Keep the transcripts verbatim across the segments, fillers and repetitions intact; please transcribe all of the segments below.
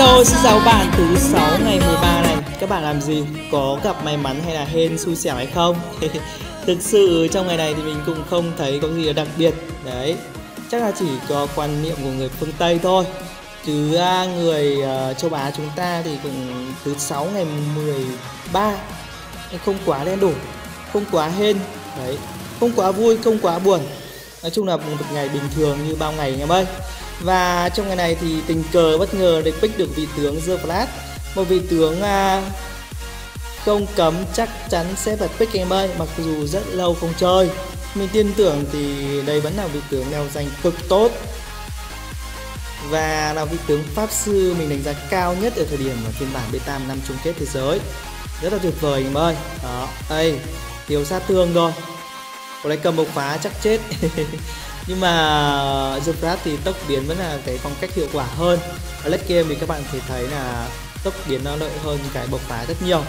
Hello, xin chào các bạn. Thứ sáu ngày mười ba này, các bạn làm gì? Có gặp may mắn hay là hên xui xẻo hay không? Thực sự trong ngày này thì mình cũng không thấy có gì là đặc biệt. Đấy, chắc là chỉ có quan niệm của người phương Tây thôi. Chứ người uh, châu Á chúng ta thì cũng thứ sáu ngày mười ba, không quá đen đủi, không quá hên. Đấy, không quá vui, không quá buồn. Nói chung là một ngày bình thường như bao ngày anh em ơi. Và trong ngày này thì tình cờ bất ngờ để pick được vị tướng The Flash, một vị tướng uh, không cấm chắc chắn sẽ bật pick em ơi. Mặc dù rất lâu không chơi, mình tin tưởng thì đây vẫn là vị tướng leo danh cực tốt và là vị tướng pháp sư mình đánh giá cao nhất ở thời điểm ở phiên bản beta năm chung kết thế giới. Rất là tuyệt vời em ơi. Đó, đây thiếu sát thương thôi, có đây cầm bộc phá chắc chết. Nhưng mà The Flash thì tốc biến vẫn là cái phong cách hiệu quả hơn. Ở late game thì các bạn thể thấy là tốc biến nó lợi hơn cái bộc phá rất nhiều.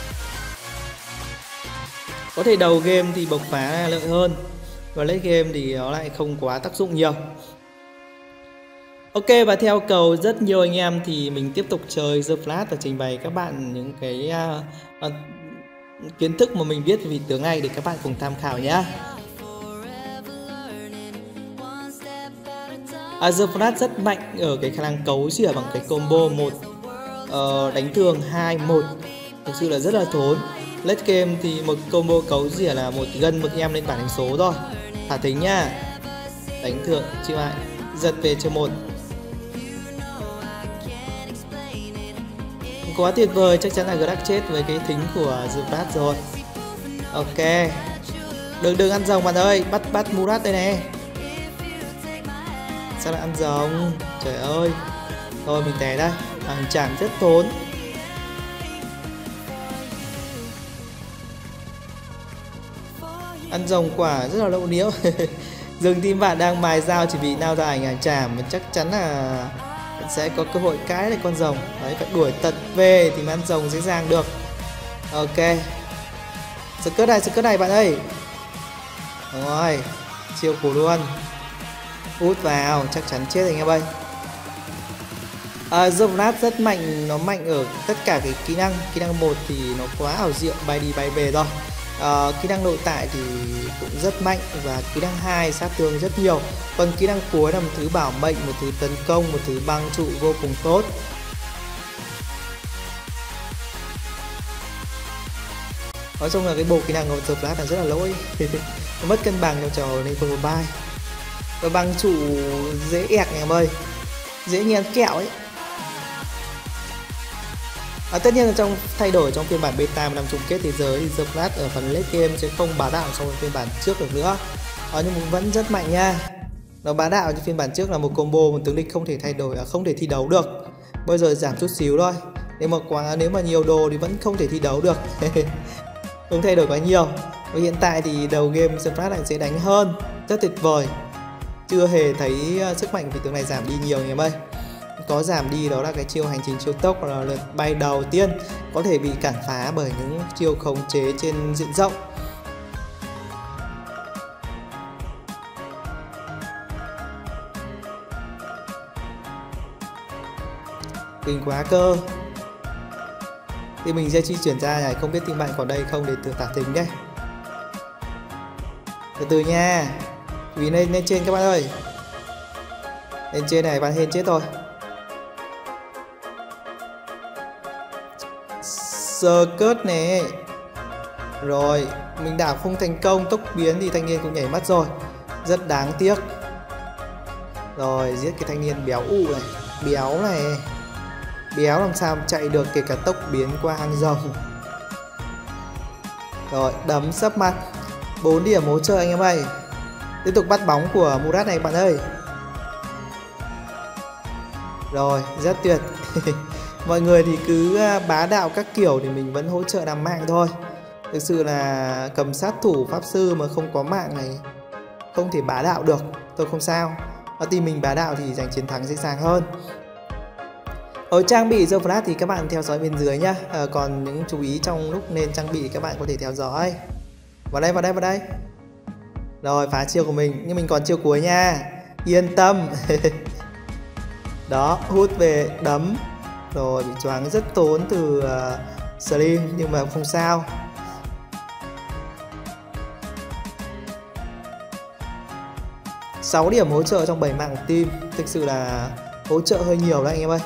Có thể đầu game thì bộc phá lợi hơn, và late game thì nó lại không quá tác dụng nhiều. Ok, và theo cầu rất nhiều anh em thì mình tiếp tục chơi The Flash và trình bày các bạn những cái uh, uh, kiến thức mà mình biết về vị tướng này để các bạn cùng tham khảo nhé. À, The Flash rất mạnh ở cái khả năng cấu rỉa bằng cái combo một uh, đánh thường hai một, thực sự là rất là thốn. Late game thì một combo cấu rỉa là một gân một em lên bản đánh số rồi. Thả thính nha, đánh thường chịu lại, giật về cho một. Quá tuyệt vời, chắc chắn là Grax chết với cái thính của The Flash rồi. Ok, đừng đừng ăn rồng bạn ơi, bắt bắt Murat đây nè. Sao lại ăn rồng? Trời ơi. Thôi mình té đây. À, hình chạm rất tốn. Ăn rồng quả rất là lộ liễu. Dường team bạn đang mài dao chỉ vì nao ra ảnh hàng chạm, chắc chắn là sẽ có cơ hội cãi lại con rồng. Đấy, phải đuổi tận về thì mới ăn rồng dễ dàng được. Ok, skirt này, skirt này bạn ơi. Rồi, chiêu củ luôn. Út vào, chắc chắn chết anh em ơi. À, The Flash rất mạnh, nó mạnh ở tất cả cái kỹ năng. Kỹ năng một thì nó quá ảo diệu, bay đi bay về rồi. À, kỹ năng nội tại thì cũng rất mạnh, và kỹ năng hai sát thương rất nhiều. Còn kỹ năng cuối là một thứ bảo mệnh, một thứ tấn công, một thứ băng trụ vô cùng tốt. Nói chung là cái bộ kỹ năng của The Flash là rất là lỗi. Nó mất cân bằng trong trò nên không có bay. Và băng trụ dễ ẹc anh em ơi, dễ như ăn kẹo ấy. À, tất nhiên là trong thay đổi trong phiên bản beta năm chung kết thế giới thì The Flash ở phần late game sẽ không bá đạo so với phiên bản trước được nữa. À, nhưng mà vẫn rất mạnh nha. Nó bá đạo như phiên bản trước là một combo một tướng địch không thể thay đổi, à, không thể thi đấu được. Bây giờ giảm chút xíu thôi. Nếu mà quá nếu mà nhiều đồ thì vẫn không thể thi đấu được. Không thay đổi quá nhiều. Và hiện tại thì đầu game The Flash lại sẽ đánh hơn, rất tuyệt vời. Chưa hề thấy sức mạnh của tướng này giảm đi nhiều anh em ơi. Có giảm đi đó là cái chiêu hành trình siêu tốc, là lượt bay đầu tiên có thể bị cản phá bởi những chiêu khống chế trên diện rộng. Kinh quá cơ. Thì mình sẽ di chuyển ra này, không biết team bạn còn đây không để tự tả tính đấy. Từ từ nha. Vì lên lên trên các bạn ơi. Lên trên này bạn hên chết rồi. Skirt nè. Rồi, mình đảo không thành công, tốc biến thì thanh niên cũng nhảy mất rồi. Rất đáng tiếc. Rồi, giết cái thanh niên béo ụ này. Béo này. Béo làm sao chạy được kể cả tốc biến qua hang rồng. Rồi, đấm sấp mặt. bốn điểm hỗ trợ anh em ơi. Tiếp tục bắt bóng của Murat này bạn ơi. Rồi, rất tuyệt. Mọi người thì cứ bá đạo các kiểu thì mình vẫn hỗ trợ làm mạng thôi. Thực sự là cầm sát thủ pháp sư mà không có mạng này không thể bá đạo được. Tôi không sao. Ở team mình bá đạo thì giành chiến thắng dễ dàng hơn. Ở trang bị The Flash thì các bạn theo dõi bên dưới nhá. À, còn những chú ý trong lúc nên trang bị các bạn có thể theo dõi. Vào đây, vào đây, vào đây. Rồi, phá chiêu của mình. Nhưng mình còn chiêu cuối nha. Yên tâm. Đó, hút về đấm. Rồi bị choáng rất tốn từ uh, Slim nhưng mà không sao. sáu điểm hỗ trợ trong bảy mạng của team, thực sự là hỗ trợ hơi nhiều đấy anh em ơi.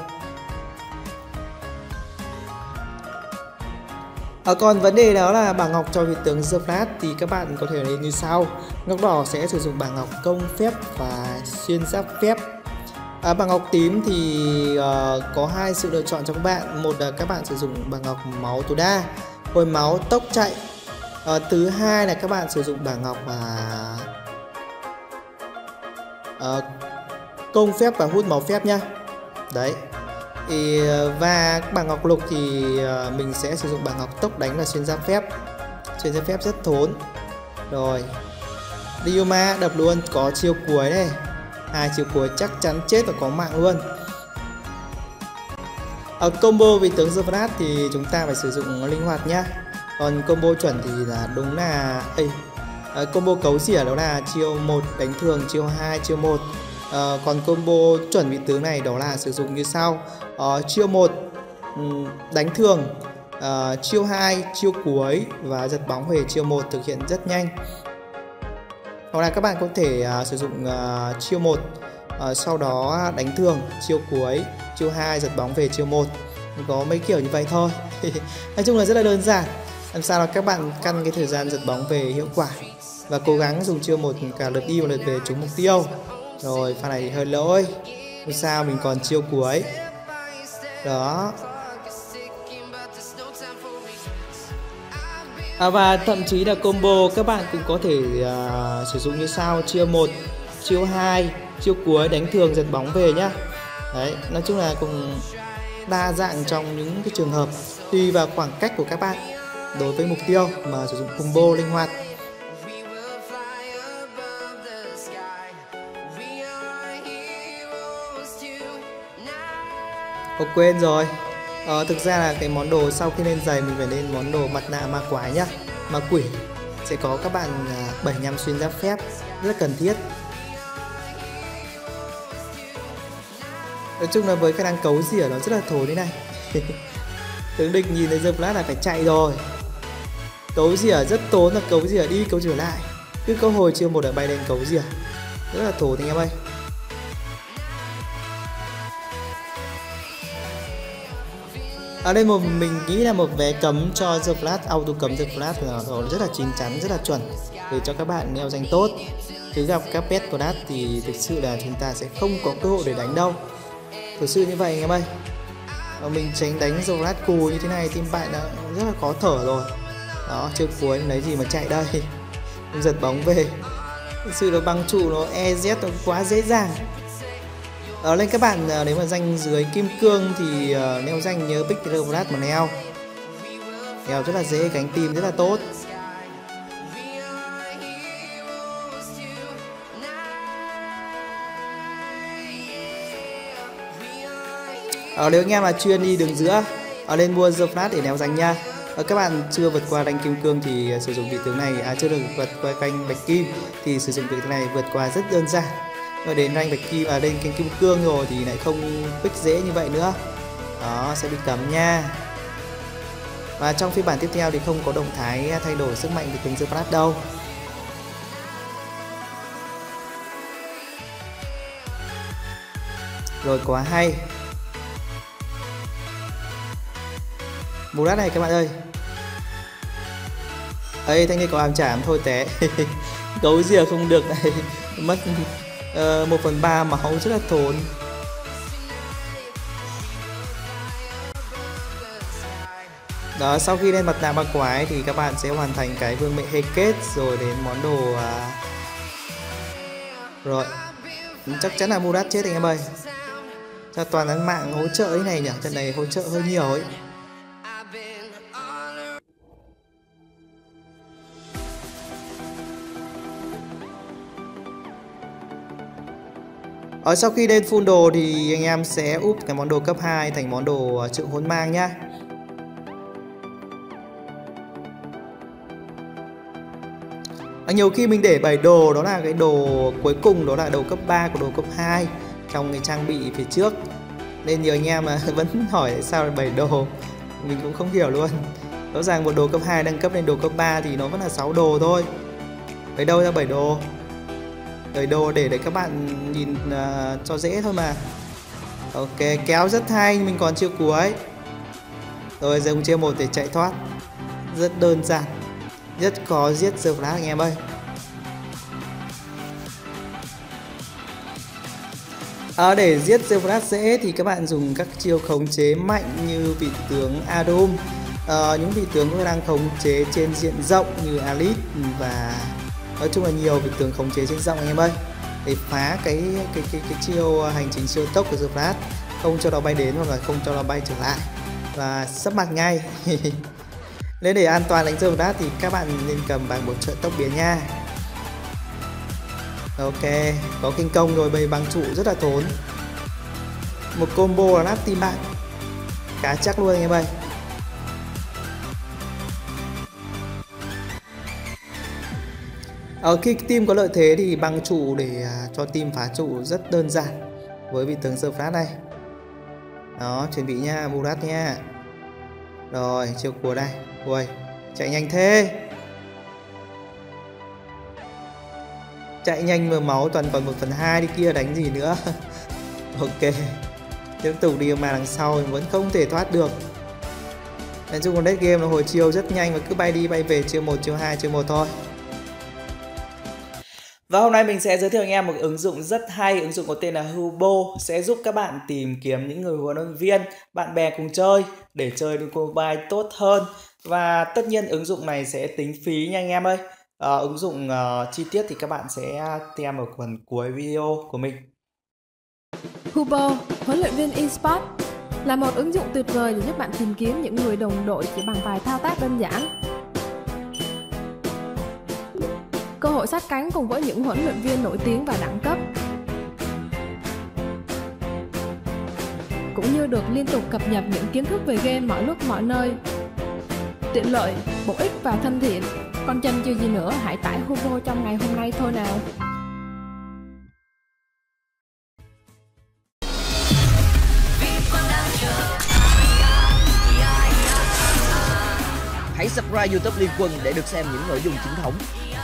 À, còn vấn đề đó là bảng ngọc cho vị tướng The Flash thì các bạn có thể lên như sau. Ngọc đỏ sẽ sử dụng bảng ngọc công phép và xuyên giáp phép. À, bảng ngọc tím thì uh, có hai sự lựa chọn cho các bạn. Một là các bạn sử dụng bảng ngọc máu tối đa, hồi máu, tốc chạy. À, thứ hai là các bạn sử dụng bảng ngọc và uh, công phép và hút máu phép nhá. Đấy. Thì, và bảng ngọc lục thì mình sẽ sử dụng bảng ngọc tốc đánh và xuyên giáp phép. Xuyên giáp phép rất thốn. Rồi Ryoma đập luôn, có chiêu cuối này, hai chiêu cuối chắc chắn chết và có mạng luôn. Ở combo vị tướng The Flash thì chúng ta phải sử dụng linh hoạt nhá. Còn combo chuẩn thì là đúng là Ê, combo cấu rỉa đó là chiêu một đánh thường, chiêu hai, chiêu một. Uh, còn combo chuẩn vị tướng này đó là sử dụng như sau. uh, Chiêu một um, đánh thường, uh, chiêu hai chiêu cuối và giật bóng về chiêu một thực hiện rất nhanh. Hoặc là các bạn có thể uh, sử dụng uh, chiêu một, uh, sau đó đánh thường, chiêu cuối, chiêu hai giật bóng về chiêu một. Có mấy kiểu như vậy thôi. Nói chung là rất là đơn giản. Làm sao là các bạn căn cái thời gian giật bóng về hiệu quả và cố gắng dùng chiêu một cả lượt đi và lượt về trúng mục tiêu. Rồi pha này hơi lỗi, không sao, mình còn chiêu cuối. Đó. À, và thậm chí là combo các bạn cũng có thể uh, sử dụng như sau. Chiêu một, chiêu hai, chiêu cuối đánh thường giật bóng về nhá. Đấy, nói chung là cũng đa dạng trong những cái trường hợp tùy vào khoảng cách của các bạn đối với mục tiêu mà sử dụng combo linh hoạt. Ồ, quên rồi. Ờ, thực ra là cái món đồ sau khi lên giày mình phải lên món đồ mặt nạ ma quái nhá. Ma quỷ sẽ có các bạn bảy mươi lăm xuyên giáp phép, rất cần thiết. Nói chung là với khả năng cấu rỉa nó rất là thối thế này. Tướng địch nhìn thấy The Flash là phải chạy rồi. Cấu rỉa rất tốn, là cấu rỉa đi cấu rỉa lại. Cứ câu hồi chiêu một đã bay lên cấu rỉa, rất là thối anh em ơi. Ở đây một mình nghĩ là một vé cấm cho The Flash, auto cấm The Flash là rất là chín chắn, rất là chuẩn để cho các bạn neo danh tốt. Cứ gặp các pet Flash thì thực sự là chúng ta sẽ không có cơ hội để đánh đâu. Thực sự như vậy anh em ơi. Và mình tránh đánh The Flash cù như thế này, team bạn đã rất là khó thở rồi. Đó, chiêu cuối lấy gì mà chạy đây. Mình giật bóng về. Thực sự là băng trụ nó e dét nó quá dễ dàng. Đó, lên các bạn nếu mà danh dưới kim cương thì uh, neo danh nhớ pick The Flash mà neo. Neo rất là dễ, cánh team rất là tốt. Ờ, nếu anh em là chuyên đi đường giữa, ở lên mua The Flash để neo danh nha. Ờ, các bạn chưa vượt qua rank kim cương thì sử dụng vị tướng này, à chưa được vượt qua rank bạch kim thì sử dụng vị tướng này vượt qua rất đơn giản. Rồi đến rank bạch kim và lên kênh kim cương rồi thì lại không pick dễ như vậy nữa. Đó, sẽ bị cấm nha. Và trong phiên bản tiếp theo thì không có động thái thay đổi sức mạnh của tướng The Flash đâu. Rồi, quá hay. Mũ đắt này các bạn ơi. Ấy, thanh niên có làm chảm thôi té. Gấu rìa không được này. Mất uh, một phần ba máu rất là thốn. Đó, sau khi lên mặt nạ ma quái thì các bạn sẽ hoàn thành cái vương miện Heket rồi đến món đồ uh... rồi. Chắc chắn là Murat chết anh em ơi. Cho toàn ăn mạng hỗ trợ ấy này nhỉ, trận này hỗ trợ hơi nhiều ấy. Ở sau khi lên full đồ thì anh em sẽ úp cái món đồ cấp hai thành món đồ trượng hồn mang nhá. À, nhiều khi mình để bảy đồ đó là cái đồ cuối cùng, đó là đồ cấp ba của đồ cấp hai trong cái trang bị phía trước. Nên nhiều anh em mà vẫn hỏi tại sao là bảy đồ, mình cũng không hiểu luôn. Rõ ràng một đồ cấp hai nâng cấp lên đồ cấp ba thì nó vẫn là sáu đồ thôi. Lấy đâu ra bảy đồ? bảy đồ để để các bạn nhìn uh, cho dễ thôi mà. Ok, kéo rất hay, mình còn chiêu cuối. Rồi dùng chiêu một để chạy thoát. Rất đơn giản, rất khó giết The Flash anh em ơi. À, để giết The Flash dễ thì các bạn dùng các chiêu khống chế mạnh như vị tướng Adom, à, những vị tướng có đang khống chế trên diện rộng như Alice, và nói chung là nhiều vị tướng khống chế trên rộng anh em ơi, để phá cái cái cái cái chiêu hành trình siêu tốc của The Flash, không cho nó bay đến hoặc là không cho nó bay trở lại và sắp mặt ngay. Nên để an toàn đánh The Flash thì các bạn nên cầm bằng một trợ tốc biến nha. Ok, có kinh công rồi, bầy bằng trụ rất là tốn. Một combo là nát team bạn, cá chắc luôn anh em ơi. Ở khi team có lợi thế thì bằng trụ để cho team phá trụ rất đơn giản với vị tướng The Flash này. Đó, chuẩn bị nha, Murat nha. Rồi, chiêu cuối đây. Ui, chạy nhanh thế. Chạy nhanh mà máu toàn còn một phần hai đi kia, đánh gì nữa. Ok, tiếp tục đi mà đằng sau vẫn không thể thoát được. Nói chung con dead game là hồi chiều rất nhanh và cứ bay đi bay về, chiêu một, chiêu hai, chiêu một thôi. Và hôm nay mình sẽ giới thiệu anh em một ứng dụng rất hay. Ứng dụng có tên là Hubo, sẽ giúp các bạn tìm kiếm những người huấn luyện viên, bạn bè cùng chơi để chơi được mobile tốt hơn. Và tất nhiên ứng dụng này sẽ tính phí nha anh em ơi. À, ứng dụng uh, chi tiết thì các bạn sẽ xem ở phần cuối video của mình. Hubo, huấn luyện viên eSports, là một ứng dụng tuyệt vời để giúp bạn tìm kiếm những người đồng đội chỉ bằng vài thao tác đơn giản. Cơ hội sát cánh cùng với những huấn luyện viên nổi tiếng và đẳng cấp, cũng như được liên tục cập nhật những kiến thức về game mọi lúc mọi nơi. Tiện lợi, bổ ích và thân thiện. Còn chần chừ gì nữa, hãy tải Hubo trong ngày hôm nay thôi nào. Hãy subscribe YouTube Liên Quân để được xem những nội dung chính thống.